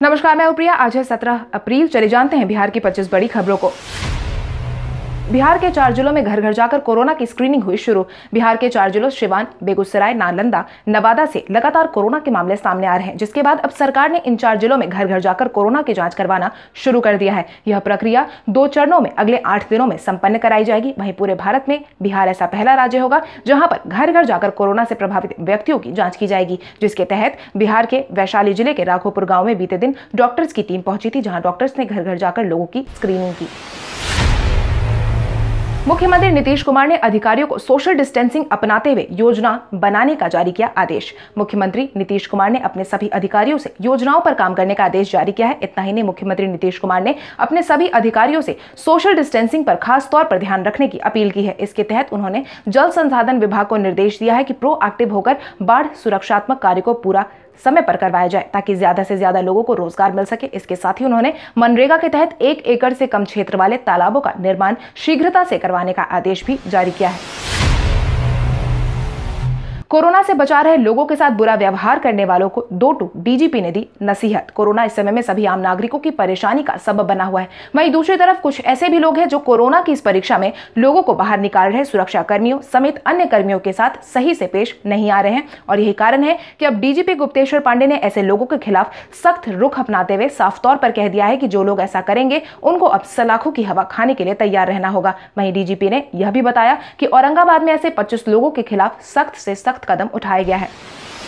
नमस्कार, मैं प्रिया। आज है 17 अप्रैल। चले जानते हैं बिहार की 25 बड़ी खबरों को। बिहार के 4 जिलों में घर घर जाकर कोरोना की स्क्रीनिंग हुई शुरू। बिहार के 4 जिलों सिवान, बेगूसराय, नालंदा, नवादा से लगातार कोरोना के मामले सामने आ रहे हैं, जिसके बाद अब सरकार ने इन 4 जिलों में घर घर जाकर कोरोना की जांच करवाना शुरू कर दिया है। यह प्रक्रिया 2 चरणों में अगले 8 दिनों में संपन्न कराई जाएगी। वहीं पूरे भारत में बिहार ऐसा पहला राज्य होगा जहां पर घर घर जाकर कोरोना से प्रभावित व्यक्तियों की जांच की जाएगी, जिसके तहत बिहार के वैशाली जिले के राघोपुर गाँव में बीते दिन डॉक्टर्स की टीम पहुंची थी, जहाँ डॉक्टर्स ने घर घर जाकर लोगों की स्क्रीनिंग की। मुख्यमंत्री नीतीश कुमार ने अधिकारियों को सोशल डिस्टेंसिंग अपनाते हुए योजना बनाने का जारी किया आदेश। मुख्यमंत्री नीतीश कुमार ने अपने सभी अधिकारियों से योजनाओं पर काम करने का आदेश जारी किया है। इतना ही नहीं, मुख्यमंत्री नीतीश कुमार ने अपने सभी अधिकारियों से सोशल डिस्टेंसिंग पर खास तौर पर ध्यान रखने की अपील की है। इसके तहत उन्होंने जल संसाधन विभाग को निर्देश दिया है कि प्रोएक्टिव होकर बाढ़ सुरक्षात्मक कार्य को पूरा समय पर करवाया जाए, ताकि ज्यादा से ज्यादा लोगों को रोजगार मिल सके। इसके साथ ही उन्होंने मनरेगा के तहत 1 एकड़ से कम क्षेत्र वाले तालाबों का निर्माण शीघ्रता से करवाने का आदेश भी जारी किया है। कोरोना से बचा रहे लोगों के साथ बुरा व्यवहार करने वालों को 2 डीजीपी ने दी नसीहत। कोरोना इस समय में सभी आम नागरिकों की परेशानी का सबब बना हुआ है। वहीं दूसरी तरफ कुछ ऐसे भी लोग हैं जो कोरोना की इस परीक्षा में लोगों को बाहर निकाल रहे सुरक्षा कर्मियों समेत अन्य कर्मियों के साथ सही से पेश नहीं आ रहे हैं, और यही कारण है कि अब डीजीपी गुप्तेश्वर पांडे ने ऐसे लोगों के खिलाफ सख्त रुख अपनाते हुए साफ तौर पर कह दिया है कि जो लोग ऐसा करेंगे उनको अब सलाखों की हवा खाने के लिए तैयार रहना होगा। वहीं डीजीपी ने यह भी बताया कि औरंगाबाद में ऐसे 25 लोगों के खिलाफ सख्त से सख्त कदम उठाया गया है।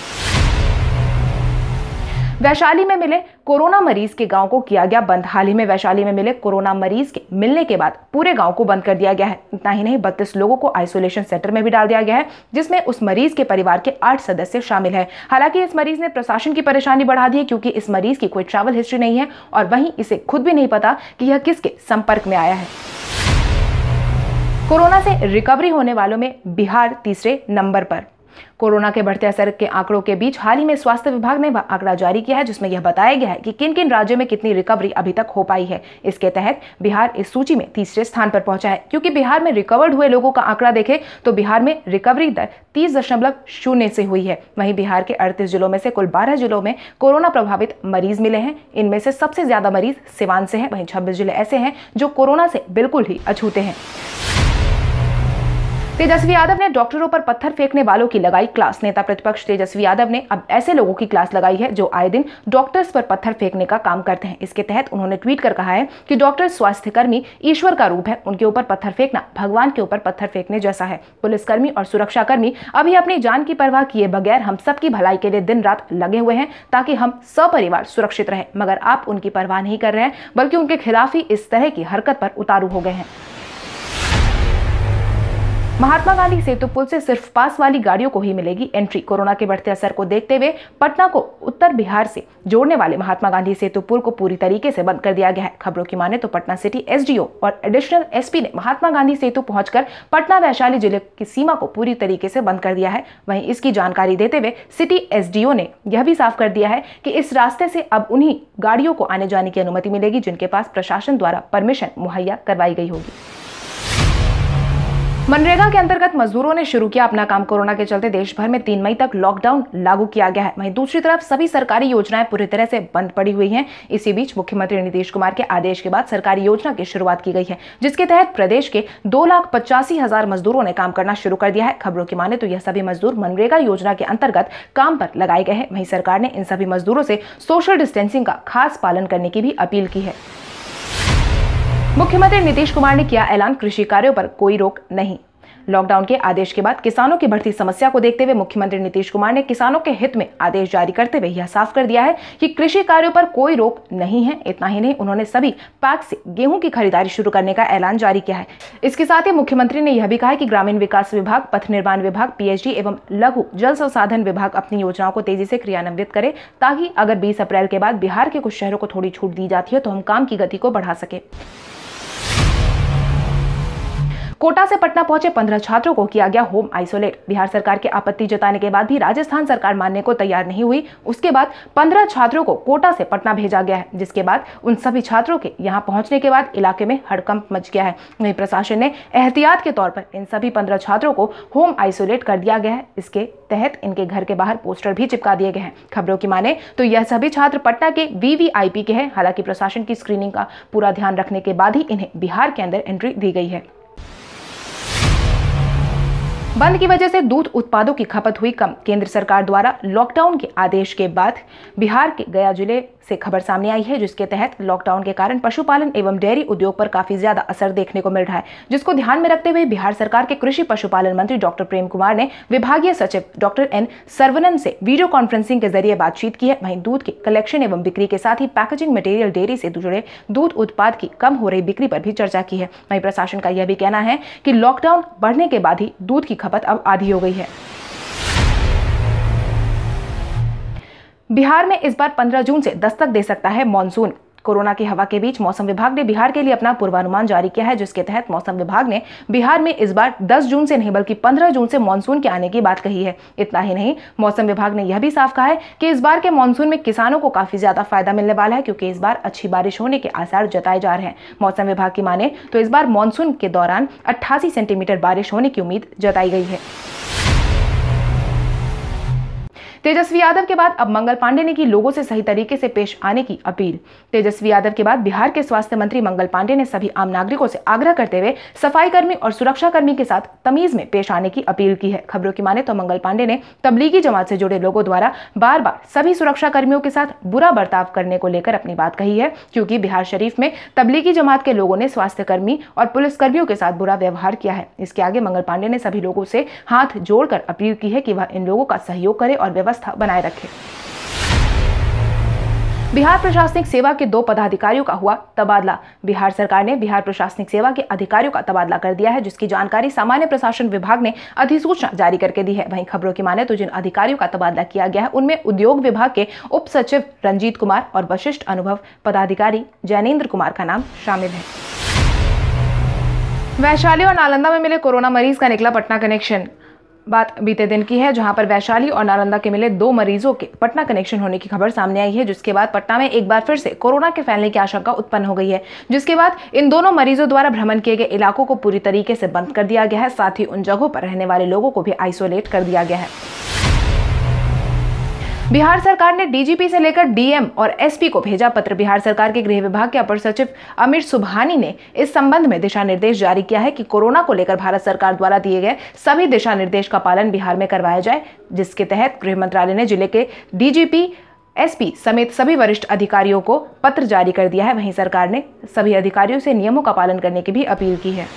वैशाली में मिले कोरोना मरीज के गांव को किया गया बंद। हाल ही में वैशाली में मिले कोरोना मरीज के मिलने के बाद पूरे गांव को बंद कर दिया गया है। इतना ही नहीं, 32 लोगों को आइसोलेशन सेंटर में भी डाल दिया गया है, जिसमें उस मरीज के परिवार के 8 सदस्य शामिल है। हालांकि इस मरीज ने प्रशासन की परेशानी बढ़ा दी है, क्योंकि इस मरीज की कोई ट्रैवल हिस्ट्री नहीं है और वहीं इसे खुद भी नहीं पता कि यह किसके संपर्क में आया है। कोरोना से रिकवरी होने वालों में बिहार तीसरे नंबर पर। कोरोना के बढ़ते असर के आंकड़ों के बीच हाल ही में स्वास्थ्य विभाग ने आंकड़ा जारी किया है, जिसमें यह बताया गया है कि किन किन राज्यों में कितनी रिकवरी अभी तक हो पाई है। इसके तहत बिहार इस सूची में तीसरे स्थान पर पहुंचा है। क्योंकि बिहार में रिकवर्ड हुए लोगों का आंकड़ा देखें तो बिहार में रिकवरी दर 30.0 से हुई है। वहीं बिहार के 38 जिलों में से कुल 12 जिलों में कोरोना प्रभावित मरीज मिले हैं। इनमें से सबसे ज्यादा मरीज सिवान से हैं। वहीं 26 जिले ऐसे हैं जो कोरोना से बिल्कुल ही अछूते हैं। तेजस्वी यादव ने डॉक्टरों पर पत्थर फेंकने वालों की लगाई क्लास। नेता प्रतिपक्ष तेजस्वी यादव ने अब ऐसे लोगों की क्लास लगाई है जो आए दिन डॉक्टर्स पर पत्थर फेंकने का काम करते हैं। इसके तहत उन्होंने ट्वीट कर कहा है कि डॉक्टर स्वास्थ्यकर्मी ईश्वर का रूप है, उनके ऊपर पत्थर फेंकना भगवान के ऊपर पत्थर फेंकने जैसा है। पुलिसकर्मी और सुरक्षाकर्मी अभी अपनी जान की परवाह किए बगैर हम सबकी भलाई के लिए दिन रात लगे हुए हैं, ताकि हम सपरिवार सुरक्षित रहें, मगर आप उनकी परवाह नहीं कर रहे हैं, बल्कि उनके खिलाफ ही इस तरह की हरकत पर उतारू हो गए हैं। महात्मा गांधी सेतु पुल से सिर्फ पास वाली गाड़ियों को ही मिलेगी एंट्री। कोरोना के बढ़ते असर को देखते हुए पटना को उत्तर बिहार से जोड़ने वाले महात्मा गांधी सेतु पुल को पूरी तरीके से बंद कर दिया गया है। खबरों की माने तो पटना सिटी एसडीओ और एडिशनल एसपी ने महात्मा गांधी सेतु पहुंचकर पटना वैशाली जिले की सीमा को पूरी तरीके से बंद कर दिया है। वहीं इसकी जानकारी देते हुए सिटी एसडीओ ने यह भी साफ कर दिया है कि इस रास्ते से अब उन्हीं गाड़ियों को आने जाने की अनुमति मिलेगी जिनके पास प्रशासन द्वारा परमिशन मुहैया करवाई गई होगी। मनरेगा के अंतर्गत मजदूरों ने शुरू किया अपना काम। कोरोना के चलते देश भर में 3 मई तक लॉकडाउन लागू किया गया है। वहीं दूसरी तरफ सभी सरकारी योजनाएं पूरी तरह से बंद पड़ी हुई हैं। इसी बीच मुख्यमंत्री नीतीश कुमार के आदेश के बाद सरकारी योजना की शुरुआत की गई है, जिसके तहत प्रदेश के 2,85,000 मजदूरों ने काम करना शुरू कर दिया है। खबरों की माने तो यह सभी मजदूर मनरेगा योजना के अंतर्गत काम पर लगाए गए हैं। वहीं सरकार ने इन सभी मजदूरों से सोशल डिस्टेंसिंग का खास पालन करने की भी अपील की है। मुख्यमंत्री नीतीश कुमार ने किया ऐलान, कृषि कार्यों पर कोई रोक नहीं। लॉकडाउन के आदेश के बाद किसानों की बढ़ती समस्या को देखते हुए मुख्यमंत्री नीतीश कुमार ने किसानों के हित में आदेश जारी करते हुए यह साफ कर दिया है कि कृषि कार्यों पर कोई रोक नहीं है। इतना ही नहीं, उन्होंने सभी पैक्स से गेहूं की खरीदारी शुरू करने का ऐलान जारी किया है। इसके साथ ही मुख्यमंत्री ने यह भी कहा है कि ग्रामीण विकास विभाग, पथ निर्माण विभाग, पीएचडी एवं लघु जल संसाधन विभाग अपनी योजनाओं को तेजी से क्रियान्वित करे, ताकि अगर 20 अप्रैल के बाद बिहार के कुछ शहरों को थोड़ी छूट दी जाती है तो हम काम की गति को बढ़ा सके। कोटा से पटना पहुंचे 15 छात्रों को किया गया होम आइसोलेट। बिहार सरकार के आपत्ति जताने के बाद भी राजस्थान सरकार मानने को तैयार नहीं हुई। उसके बाद 15 छात्रों को कोटा से पटना भेजा गया है, जिसके बाद उन सभी छात्रों के यहां पहुंचने के बाद इलाके में हड़कंप मच गया है। वहीं प्रशासन ने एहतियात के तौर पर इन सभी 15 छात्रों को होम आइसोलेट कर दिया गया है। इसके तहत इनके घर के बाहर पोस्टर भी चिपका दिए गए हैं। खबरों की माने तो यह सभी छात्र पटना के वीवीआईपी के हैं। हालांकि प्रशासन की स्क्रीनिंग का पूरा ध्यान रखने के बाद ही इन्हें बिहार के अंदर एंट्री दी गई है। बंद की वजह से दूध उत्पादों की खपत हुई कम। केंद्र सरकार द्वारा लॉकडाउन के आदेश के बाद बिहार के गया जिले से खबर सामने आई है, जिसके तहत लॉकडाउन के कारण पशुपालन एवं डेयरी उद्योग पर काफी ज्यादा असर देखने को मिल रहा है, जिसको ध्यान में रखते हुए बिहार सरकार के कृषि पशुपालन मंत्री डॉक्टर प्रेम कुमार ने विभागीय सचिव डॉक्टर एन सर्वनन से वीडियो कॉन्फ्रेंसिंग के जरिए बातचीत की है। वहीं दूध के कलेक्शन एवं बिक्री के साथ ही पैकेजिंग मटेरियल, डेयरी से जुड़े दूध उत्पाद की कम हो रही बिक्री पर भी चर्चा की है। वहीं प्रशासन का यह भी कहना है कि लॉकडाउन बढ़ने के बाद ही दूध की खपत अब आधी हो गई है। बिहार में इस बार 15 जून से दस्तक दे सकता है मॉनसून। कोरोना की हवा के बीच मौसम विभाग ने बिहार के लिए अपना पूर्वानुमान जारी किया है, जिसके तहत मौसम विभाग ने बिहार में इस बार 10 जून से नहीं बल्कि 15 जून से मानसून के आने की बात कही है। इतना ही नहीं, मौसम विभाग ने यह भी साफ कहा है कि इस बार के मानसून में किसानों को काफी ज्यादा फायदा मिलने वाला है, क्योंकि इस बार अच्छी बारिश होने के आसार जताए जा रहे हैं। मौसम विभाग की माने तो इस बार मानसून के दौरान 88 सेंटीमीटर बारिश होने की उम्मीद जताई गई है। तेजस्वी यादव के बाद अब मंगल पांडे ने की लोगों से सही तरीके से पेश आने की अपील। तेजस्वी यादव के बाद बिहार के स्वास्थ्य मंत्री मंगल पांडे ने सभी आम नागरिकों से आग्रह करते हुए सफाई कर्मी और सुरक्षा कर्मी के साथ तमीज में पेश आने की अपील की है। खबरों की माने तो मंगल पांडे ने तबलीगी जमात से जुड़े लोगों द्वारा बार बार सभी सुरक्षा कर्मियों के साथ बुरा बर्ताव करने को लेकर अपनी बात कही है, क्योंकि बिहार शरीफ में तबलीगी जमात के लोगों ने स्वास्थ्य कर्मी और पुलिस कर्मियों के साथ बुरा व्यवहार किया है। इसके आगे मंगल पांडे ने सभी लोगों से हाथ जोड़कर अपील की है कि वह इन लोगों का सहयोग करे और व्यवस्था बनाए रखे। बिहार प्रशासनिक सेवा के 2 पदाधिकारियों का हुआ तबादला। बिहार सरकार ने बिहार प्रशासनिक सेवा के अधिकारियों का तबादला कर दिया है, जिसकी जानकारी सामान्य प्रशासन विभाग ने अधिसूचना जारी करके दी है। वहीं खबरों की माने तो जिन अधिकारियों का तबादला किया गया है उनमें उद्योग विभाग के उप सचिव रंजीत कुमार और वरिष्ठ अनुभव पदाधिकारी जैनेन्द्र कुमार का नाम शामिल है। वैशाली और नालंदा में मिले कोरोना मरीज का निकला पटना कनेक्शन। बात बीते दिन की है, जहां पर वैशाली और नालंदा के मिले 2 मरीजों के पटना कनेक्शन होने की खबर सामने आई है, जिसके बाद पटना में एक बार फिर से कोरोना के फैलने की आशंका उत्पन्न हो गई है, जिसके बाद इन दोनों मरीजों द्वारा भ्रमण किए गए इलाकों को पूरी तरीके से बंद कर दिया गया है। साथ ही उन जगहों पर रहने वाले लोगों को भी आइसोलेट कर दिया गया है। बिहार सरकार ने डीजीपी से लेकर डीएम और एसपी को भेजा पत्र। बिहार सरकार के गृह विभाग के अपर सचिव अमित सुबहानी ने इस संबंध में दिशा निर्देश जारी किया है कि कोरोना को लेकर भारत सरकार द्वारा दिए गए सभी दिशा निर्देश का पालन बिहार में करवाया जाए, जिसके तहत गृह मंत्रालय ने जिले के डीजीपी, एसपी समेत सभी वरिष्ठ अधिकारियों को पत्र जारी कर दिया है। वहीं सरकार ने सभी अधिकारियों से नियमों का पालन करने की भी अपील की है।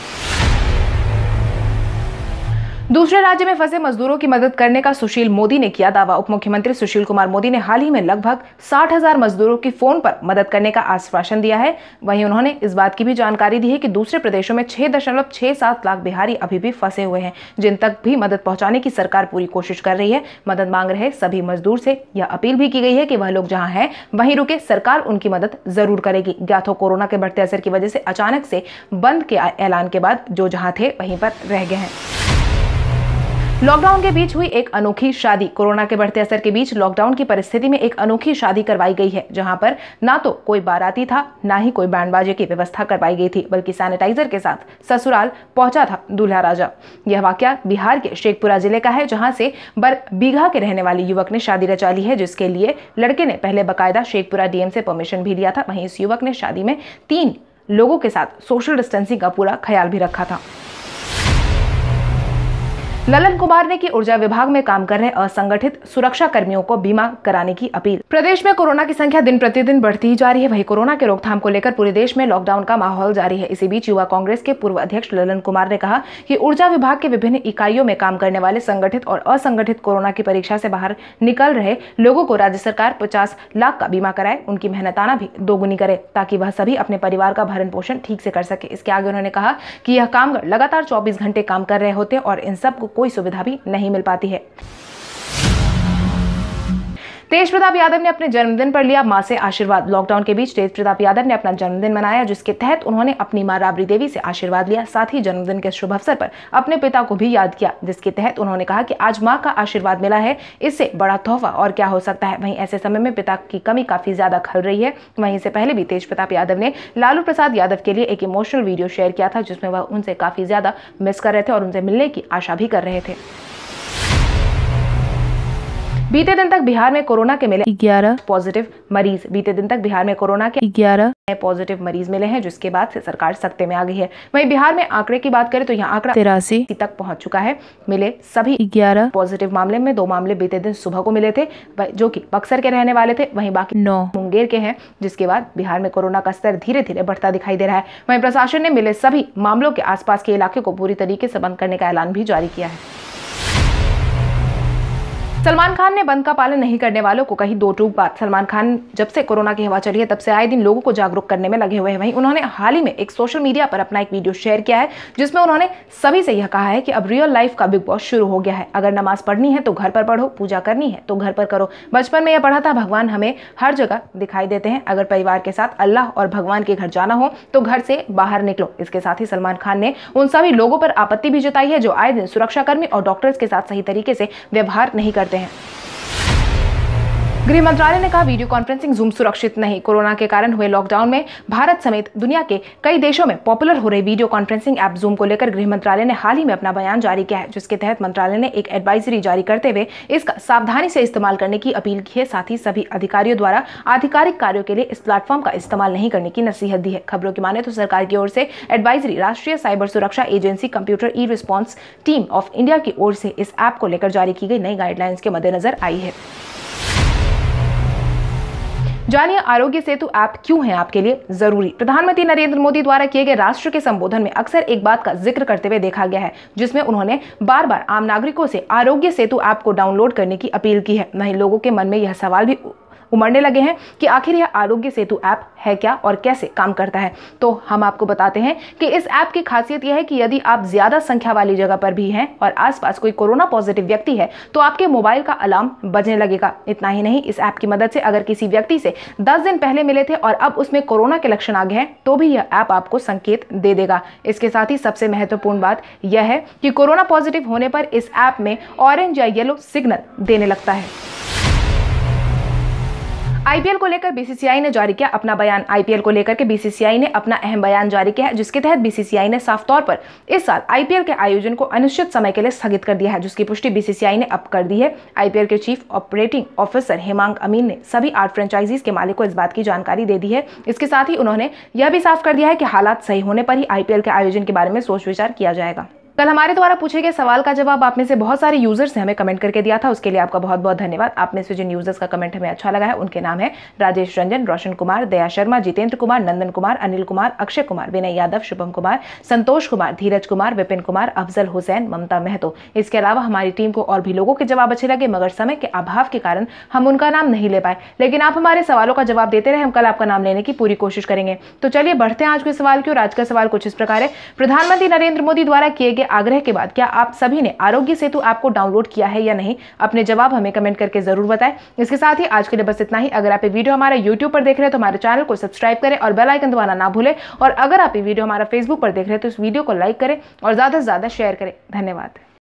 दूसरे राज्य में फंसे मजदूरों की मदद करने का सुशील मोदी ने किया दावा। उप मुख्यमंत्री सुशील कुमार मोदी ने हाल ही में लगभग 60,000 मजदूरों की फोन पर मदद करने का आश्वासन दिया है। वहीं उन्होंने इस बात की भी जानकारी दी है कि दूसरे प्रदेशों में 6.67 लाख बिहारी अभी भी फंसे हुए हैं, जिन तक भी मदद पहुंचाने की सरकार पूरी कोशिश कर रही है। मदद मांग रहे सभी मजदूर से यह अपील भी की गई है कि वह लोग जहां हैं वहीं रुके, सरकार उनकी मदद जरूर करेगी। ज्ञात हो, कोरोना के बढ़ते असर की वजह से अचानक से बंद के ऐलान के बाद जो जहां थे वहीं पर रह गए हैं। लॉकडाउन के बीच हुई एक अनोखी शादी। कोरोना के बढ़ते असर के बीच लॉकडाउन की परिस्थिति में एक अनोखी शादी करवाई गई है, जहां पर ना तो कोई बाराती था, ना ही कोई बैंड बाजे की व्यवस्था करवाई गई थी, बल्कि सैनिटाइजर के साथ ससुराल पहुंचा था दूल्हा राजा। यह वाकया बिहार के शेखपुरा जिले का है, जहां से बरबीघा के रहने वाले युवक ने शादी रचा ली है, जिसके लिए लड़के ने पहले बकायदा शेखपुरा डीएम से परमिशन भी लिया था। वहीं इस युवक ने शादी में 3 लोगों के साथ सोशल डिस्टेंसिंग का पूरा ख्याल भी रखा था। ललन कुमार ने की ऊर्जा विभाग में काम कर रहे असंगठित सुरक्षा कर्मियों को बीमा कराने की अपील। प्रदेश में कोरोना की संख्या दिन प्रतिदिन बढ़ती ही जा रही है। वहीं कोरोना के रोकथाम को लेकर पूरे देश में लॉकडाउन का माहौल जारी है। इसी बीच युवा कांग्रेस के पूर्व अध्यक्ष ललन कुमार ने कहा कि ऊर्जा विभाग के विभिन्न इकाइयों में काम करने वाले संगठित और असंगठित कोरोना की परीक्षा से बाहर निकल रहे लोगों को राज्य सरकार 50 लाख का बीमा कराए, उनकी मेहनताना भी दोगुनी करे, ताकि वह सभी अपने परिवार का भरण पोषण ठीक से कर सके। इसके आगे उन्होंने कहा कि यह कामगार लगातार 24 घंटे काम कर रहे होते हैं और इन सबको कोई सुविधा भी नहीं मिल पाती है। तेज प्रताप यादव ने अपने जन्मदिन पर लिया मां से आशीर्वाद। लॉकडाउन के बीच तेज प्रताप यादव ने अपना जन्मदिन मनाया, जिसके तहत उन्होंने अपनी मां राबड़ी देवी से आशीर्वाद लिया। साथ ही जन्मदिन के शुभ अवसर पर अपने पिता को भी याद किया, जिसके तहत उन्होंने कहा कि आज मां का आशीर्वाद मिला है, इससे बड़ा तोहफा और क्या हो सकता है। वहीं ऐसे समय में पिता की कमी काफी ज्यादा खल रही है। वहीं से पहले भी तेज प्रताप यादव ने लालू प्रसाद यादव के लिए एक इमोशनल वीडियो शेयर किया था, जिसमें वह उनसे काफी ज्यादा मिस कर रहे थे और उनसे मिलने की आशा भी कर रहे थे। बीते दिन तक बिहार में कोरोना के मिले 11 पॉजिटिव मरीज। बीते दिन तक बिहार में कोरोना के 11 पॉजिटिव मरीज मिले हैं, जिसके बाद से सरकार सख्ते में आ गई है। वहीं बिहार में आंकड़े की बात करें तो यहाँ आंकड़ा 83 तक पहुंच चुका है। मिले सभी 11 पॉजिटिव मामले में 2 मामले बीते दिन सुबह को मिले थे, जो कि बक्सर के रहने वाले थे। वहीं बाकी 9 मुंगेर के हैं, जिसके बाद बिहार में कोरोना का स्तर धीरे धीरे बढ़ता दिखाई दे रहा है। वहीं प्रशासन ने मिले सभी मामलों के आसपास के इलाके को पूरी तरीके से बंद करने का ऐलान भी जारी किया है। सलमान खान ने बंद का पालन नहीं करने वालों को कही 2 टूक बात। सलमान खान जब से कोरोना की हवा चली है तब से आए दिन लोगों को जागरूक करने में लगे हुए हैं। वहीं उन्होंने हाल ही में एक सोशल मीडिया पर अपना एक वीडियो शेयर किया है, जिसमें उन्होंने सभी से यह कहा है कि अब रियल लाइफ का बिग बॉस शुरू हो गया है। अगर नमाज पढ़नी है तो घर पर पढ़ो, पूजा करनी है तो घर पर करो। बचपन में यह पढ़ा था, भगवान हमें हर जगह दिखाई देते हैं। अगर परिवार के साथ अल्लाह और भगवान के घर जाना हो तो घर से बाहर निकलो। इसके साथ ही सलमान खान ने उन सभी लोगों पर आपत्ति भी जताई है जो आए दिन सुरक्षाकर्मी और डॉक्टर्स के साथ सही तरीके से व्यवहार नहीं करते हैं। गृह मंत्रालय ने कहा, वीडियो कॉन्फ्रेंसिंग जूम सुरक्षित नहीं। कोरोना के कारण हुए लॉकडाउन में भारत समेत दुनिया के कई देशों में पॉपुलर हो रही वीडियो कॉन्फ्रेंसिंग ऐप जूम को लेकर गृह मंत्रालय ने हाल ही में अपना बयान जारी किया है, जिसके तहत मंत्रालय ने एक एडवाइजरी जारी करते हुए इसका सावधानी से इस्तेमाल करने की अपील की है। साथ ही सभी अधिकारियों द्वारा आधिकारिक कार्यों के लिए इस प्लेटफॉर्म का इस्तेमाल नहीं करने की नसीहत दी है। खबरों की माने तो सरकार की ओर से एडवाइजरी राष्ट्रीय साइबर सुरक्षा agency computer E response team of India की ओर से इस ऐप को लेकर जारी की गई नई गाइडलाइंस के मद्देनजर आई है। जानिए आरोग्य सेतु ऐप क्यों है आपके लिए जरूरी। प्रधानमंत्री नरेंद्र मोदी द्वारा किए गए राष्ट्र के संबोधन में अक्सर एक बात का जिक्र करते हुए देखा गया है, जिसमें उन्होंने बार बार आम नागरिकों से आरोग्य सेतु ऐप को डाउनलोड करने की अपील की है। वहीं लोगों के मन में यह सवाल भी उमड़ने लगे हैं कि आखिर यह आरोग्य सेतु ऐप है क्या और कैसे काम करता है। तो हम आपको बताते हैं कि इस ऐप की खासियत यह है कि यदि आप ज्यादा संख्या वाली जगह पर भी हैं और आसपास कोई कोरोना पॉजिटिव व्यक्ति है तो आपके मोबाइल का अलार्म बजने लगेगा। इतना ही नहीं, इस ऐप की मदद से अगर किसी व्यक्ति से 10 दिन पहले मिले थे और अब उसमें कोरोना के लक्षण आ गए हैं तो भी यह ऐप आपको संकेत दे देगा। इसके साथ ही सबसे महत्वपूर्ण बात यह है कि कोरोना पॉजिटिव होने पर इस ऐप में ऑरेंज या येलो सिग्नल देने लगता है। आईपीएल को लेकर बीसीसीआई ने जारी किया अपना बयान। आईपीएल को लेकर के बीसीसीआई ने अपना अहम बयान जारी किया है, जिसके तहत बीसीसीआई ने साफ तौर पर इस साल आईपीएल के आयोजन को अनिश्चित समय के लिए स्थगित कर दिया है, जिसकी पुष्टि बीसीसीआई ने अब कर दी है। आईपीएल के chief operating officer Hemang Amin ने सभी 8 फ्रेंचाइजीज के मालिक को इस बात की जानकारी दे दी है। इसके साथ ही उन्होंने यह भी साफ कर दिया है कि हालात सही होने पर ही आईपीएल के आयोजन के बारे में सोच विचार किया जाएगा। कल हमारे द्वारा पूछे गए सवाल का जवाब आप में से बहुत सारे यूजर्स ने हमें कमेंट करके दिया था, उसके लिए आपका बहुत बहुत धन्यवाद। आप में से जिन यूजर्स का कमेंट हमें अच्छा लगा है उनके नाम है राजेश रंजन, रोशन कुमार, दया शर्मा, जितेंद्र कुमार, नंदन कुमार, अनिल कुमार, अक्षय कुमार, विनय यादव, शुभम कुमार, संतोष कुमार, धीरज कुमार, विपिन कुमार, अफजल हुसैन, ममता महतो। इसके अलावा हमारी टीम को और भी लोगों के जवाब अच्छे लगे, मगर समय के अभाव के कारण हम उनका नाम नहीं ले पाए, लेकिन आप हमारे सवालों का जवाब देते रहे। हम कल आपका नाम लेने की पूरी कोशिश करेंगे। तो चलिए बढ़ते हैं आज के सवाल की ओर। आज का सवाल कुछ इस प्रकार है, प्रधानमंत्री नरेंद्र मोदी द्वारा किए गए आग्रह के बाद आप सभी ने आरोग्य सेतु ऐप को डाउनलोड किया है या नहीं? अपने जवाब हमें कमेंट करके जरूर बताएं। इसके साथ ही आज के लिए बस इतना ही। अगर आप ये वीडियो हमारे YouTube पर देख रहे हैं तो हमारे चैनल को सब्सक्राइब करें और बेल आइकन दबाना ना भूलें। और अगर आप ये वीडियो हमारा Facebook पर देख रहे हैं तो इस वीडियो को लाइक करें और ज्यादा से ज्यादा शेयर करें। धन्यवाद।